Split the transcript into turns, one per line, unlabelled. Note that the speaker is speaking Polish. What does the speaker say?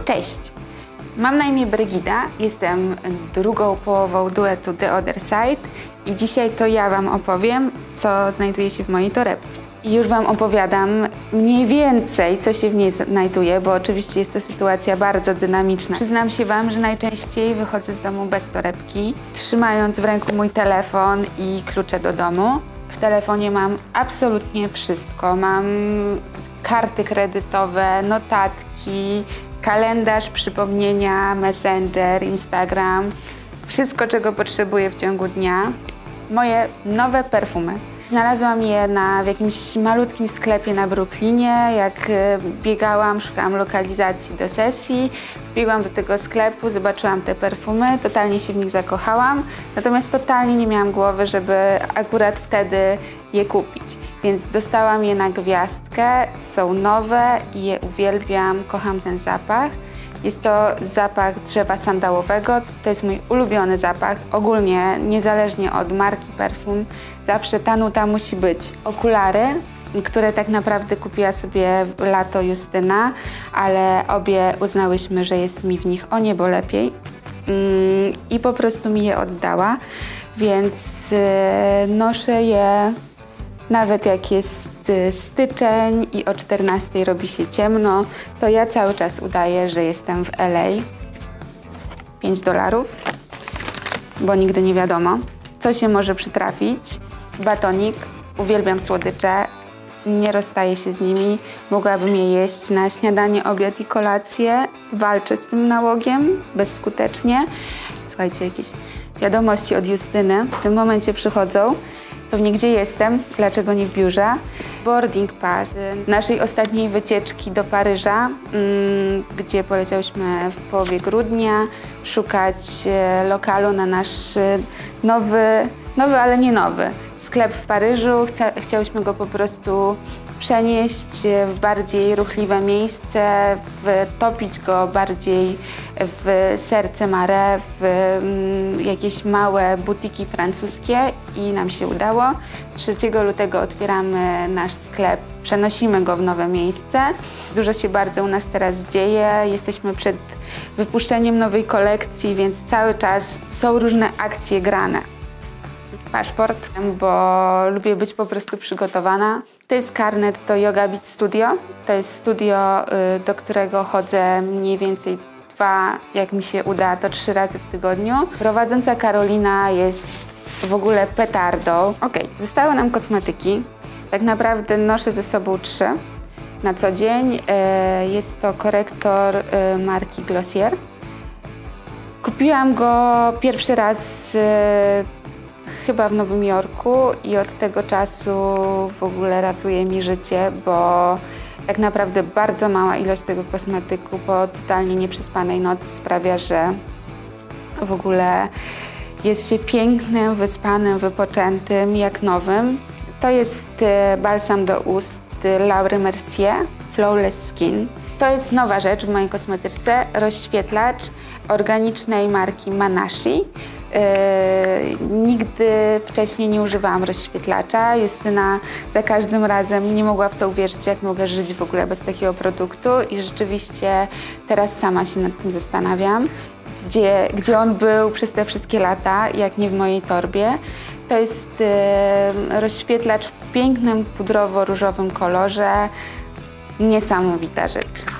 Cześć! Mam na imię Brygida, jestem drugą połową duetu The Other Side i dzisiaj to ja Wam opowiem, co znajduje się w mojej torebce. I już Wam opowiadam mniej więcej, co się w niej znajduje, bo oczywiście jest to sytuacja bardzo dynamiczna. Przyznam się Wam, że najczęściej wychodzę z domu bez torebki, trzymając w ręku mój telefon i klucze do domu. W telefonie mam absolutnie wszystko. Mam karty kredytowe, notatki, kalendarz, przypomnienia, Messenger, Instagram. Wszystko, czego potrzebuję w ciągu dnia. Moje nowe perfumy. Znalazłam je w jakimś malutkim sklepie na Brooklynie. Jak biegałam, szukałam lokalizacji do sesji. Wbiegłam do tego sklepu, zobaczyłam te perfumy, totalnie się w nich zakochałam. Natomiast totalnie nie miałam głowy, żeby akurat wtedy je kupić. Więc dostałam je na gwiazdkę, są nowe i je uwielbiam, kocham ten zapach. Jest to zapach drzewa sandałowego, to jest mój ulubiony zapach. Ogólnie, niezależnie od marki perfum, zawsze ta nuta musi być. Okulary, które tak naprawdę kupiła sobie lato Justyna, ale obie uznałyśmy, że jest mi w nich o niebo lepiej i po prostu mi je oddała, więc noszę je nawet jak jest styczeń i o 14 robi się ciemno, to ja cały czas udaję, że jestem w LA. $5, bo nigdy nie wiadomo, co się może przytrafić. Batonik, uwielbiam słodycze, nie rozstaję się z nimi. Mogłabym je jeść na śniadanie, obiad i kolację. Walczę z tym nałogiem bezskutecznie. Słuchajcie, jakieś wiadomości od Justyny w tym momencie przychodzą. Pewnie gdzie jestem, dlaczego nie w biurze. Boarding pass naszej ostatniej wycieczki do Paryża, gdzie poleciałyśmy w połowie grudnia szukać lokalu na nasz nowy, ale nie nowy sklep w Paryżu. Chciałyśmy go po prostu przenieść w bardziej ruchliwe miejsce, wtopić go bardziej w serce Marais, w jakieś małe butiki francuskie i nam się udało. 3 lutego otwieramy nasz sklep, przenosimy go w nowe miejsce. Dużo się bardzo u nas teraz dzieje, jesteśmy przed wypuszczeniem nowej kolekcji, więc cały czas są różne akcje grane. Paszport, bo lubię być po prostu przygotowana. To jest karnet do Yoga Beat Studio. To jest studio, do którego chodzę mniej więcej 2, jak mi się uda, to 3 razy w tygodniu. Prowadząca Karolina jest w ogóle petardą. Zostały nam kosmetyki. Tak naprawdę noszę ze sobą 3 na co dzień. Jest to korektor marki Glossier. Kupiłam go pierwszy raz chyba w Nowym Jorku i od tego czasu w ogóle ratuje mi życie, bo tak naprawdę bardzo mała ilość tego kosmetyku po totalnie nieprzespanej nocy sprawia, że w ogóle jest się pięknym, wyspanym, wypoczętym, jak nowym. To jest balsam do ust Laury Mercier Flawless Skin. To jest nowa rzecz w mojej kosmetyczce, rozświetlacz organicznej marki Manashi. Nigdy wcześniej nie używałam rozświetlacza. Justyna za każdym razem nie mogła w to uwierzyć, jak mogę żyć w ogóle bez takiego produktu i rzeczywiście teraz sama się nad tym zastanawiam, gdzie on był przez te wszystkie lata, jak nie w mojej torbie. To jest rozświetlacz w pięknym pudrowo-różowym kolorze. Niesamowita rzecz.